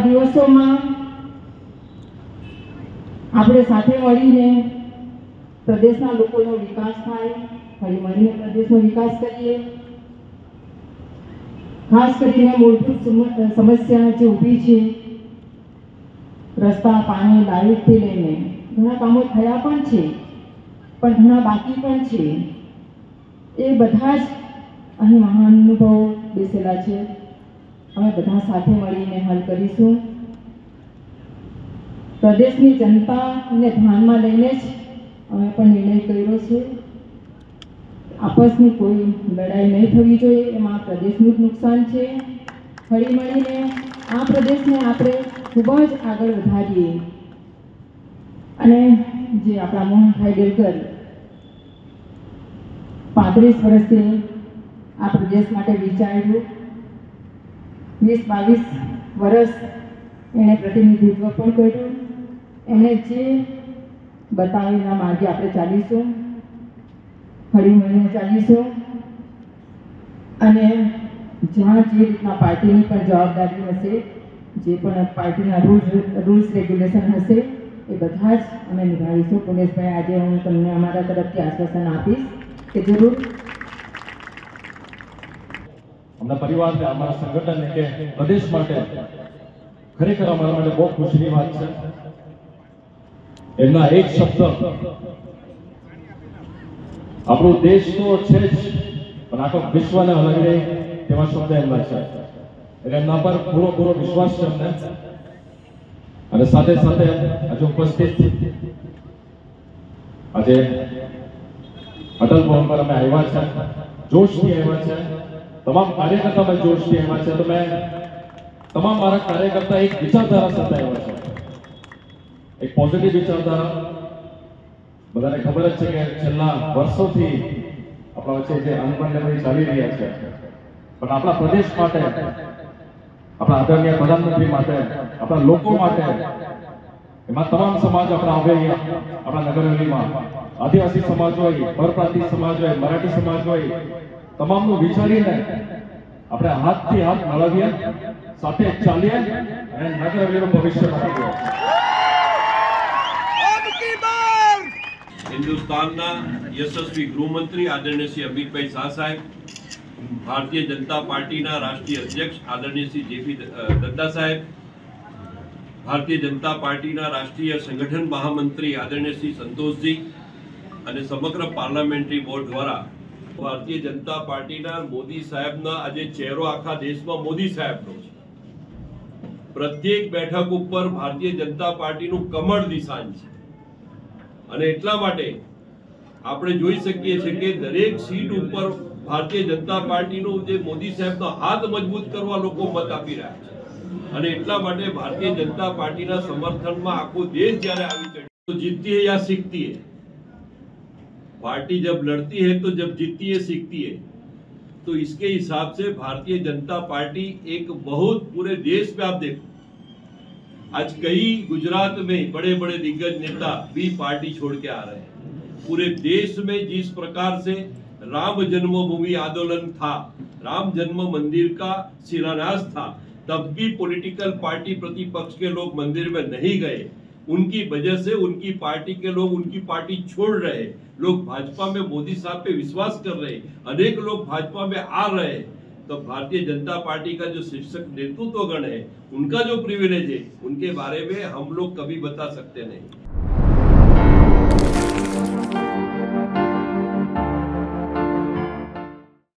દિવસોમાં આપણે સાથે મળીને પ્રદેશના લોકોનો વિકાસ થાય, હળી મળીને પ્રદેશનો વિકાસ કરીએ। ખાસ કરીને મૂળભૂત સમસ્યા જે ઊભી છે, રસ્તા, પાણી, લાઇટથી લઈને ઘણા કામો થયા પણ છે, પણ ઘણા બાકી પણ છે। એ બધા જ અહીં મહાનુભાવો બેસેલા છે। અમે બધા સાથે મળીને હલ કરીશું। પ્રદેશની જનતાને ધ્યાનમાં લઈને જ અમે પણ નિર્ણય કર્યો છે। આપસની કોઈ લડાઈ નહીં થવી જોઈએ, એમાં પ્રદેશનું જ નુકસાન છે। હળી મળીને આ પ્રદેશને આપણે ખૂબ જ આગળ વધારીએ। અને જે આપણા મોહનભાઈ ડેલકર 35 વર્ષથી આ પ્રદેશ માટે વિચાર્યું, 20-22 વર્ષ એણે પ્રતિનિધિત્વ પણ કર્યું। એમણે જે બતાવેલા માર્ગે આપણે ચાલીશું, હળી મળીને ચાલીશું। અને જ્યાં જે રીતના પાર્ટીની પણ જવાબદારી હશે, જે પણ પાર્ટીના રૂલ્સ રેગ્યુલેશન હશે, એ બધા જ અમે નિભાવીશું। પુનેશભાઈ, આજે હું તમને અમારા તરફથી આશ્વાસન આપીશ કે જરૂર અમારા પરિવારને, અમારા સંગઠનને કે પ્રદેશ માટે ખરેખર અમારા માટે બહુ ખુશીની વાત છે। એમના એક શબ્દ, આપણો દેશ તો છે જ, પણ આખો વિશ્વને હલાવી દે તેવા શબ્દ એમના છે। એટલે એમના પર પૂરો વિશ્વાસ છે અમને। અને સાથે સાથે આજે ઉપસ્થિત આજે અટલ ભવન પર અમે આવ્યા છે, જોશથી આવ્યા છે। તમામ કાર્યકર્તા પણ જોશથી આવ્યા છે। તો મેં તમામ મારા કાર્યકર્તા એક વિચારધારા સાથે આવ્યા છે, એક પોઝિટિવ વિચારધારા। બધાને ખબર જ છે કે છેલ્લા વર્ષોથી આપણા વચ્ચે જે અનબન ચાલી રહ્યા છે, પણ આપણા પ્રદેશ માટે, આપણા આદરણીય પ્રધાનમંત્રી માટે, આપણા લોકો માટે, એમાં તમામ સમાજ આપણા આવે, આપણા નગરવેલીમાં આદિવાસી સમાજ હોય, પરપ્રાંતિય સમાજ હોય, મરાઠી સમાજ હોય, તમામનું વિચારીને આપણે હાથથી હાથ મળાવીએ, સાથે ચાલીએ અને નગરવેલીનું ભવિષ્ય બનાવીએ। हिंदुस्तानना यशस्वी गृहमंत्री आदरणीय श्री अमित भाई शाह साहेब, भारतीय जनता पार्टी राष्ट्रीय अध्यक्ष आदरणीय श्री जेपी नड्डा साहेब, भारतीय जनता पार्टी राष्ट्रीय संगठन महामंत्री आदरणीय श्री संतोष जी અને સમગ્ર પાર્લામેન્ટરી બોર્ડ દ્વારા ભારતીય જનતા પાર્ટીના મોદી સાહેબના આજે ચહેરો આખા દેશમાં મોદી સાહેબનો છે। પ્રત્યેક બેઠક ઉપર ભારતીય જનતા પાર્ટીનું કમળ નિશાન છે। અને એટલા માટે આપણે જોઈ શકીએ છીએ કે દરેક સીટ ઉપર ભારતીય જનતા પાર્ટીનો જે મોદી સાહેબનો હાથ મજબૂત કરવા લોકો મત આપી રહ્યા છે। અને એટલા માટે ભારતીય जनता पार्टीના समर्थનમાં આખો દેશ જ્યારે આવી ચડ્યો, તો જીતતી है या सीखती है। पार्टी जब लड़ती है तो जब जीतती है, सीखती है। तो इसके हिसाब से भारतीय जनता पार्टी एक बहुत पूरे देश में आप देखो, आज कई गुजरात में बड़े बड़े दिग्गज नेता भी पार्टी छोड़ के आ रहे हैं। पूरे देश में जिस प्रकार से राम जन्मभूमि आंदोलन था, राम जन्म मंदिर का शिलान्यास था, तब भी पॉलिटिकल पार्टी प्रतिपक्ष के लोग मंदिर में नहीं गए। उनकी वजह से उनकी पार्टी के लोग उनकी पार्टी छोड़ रहे, लोग भाजपा में मोदी साहब पे विश्वास कर रहे, अनेक लोग भाजपा में आ रहे। तो भारतीय जनता पार्टी का जो शीर्षक नेतृत्वगण है, उनका जो प्रिविलेज है, उनके बारे में हम लोग कभी बता सकते नहीं।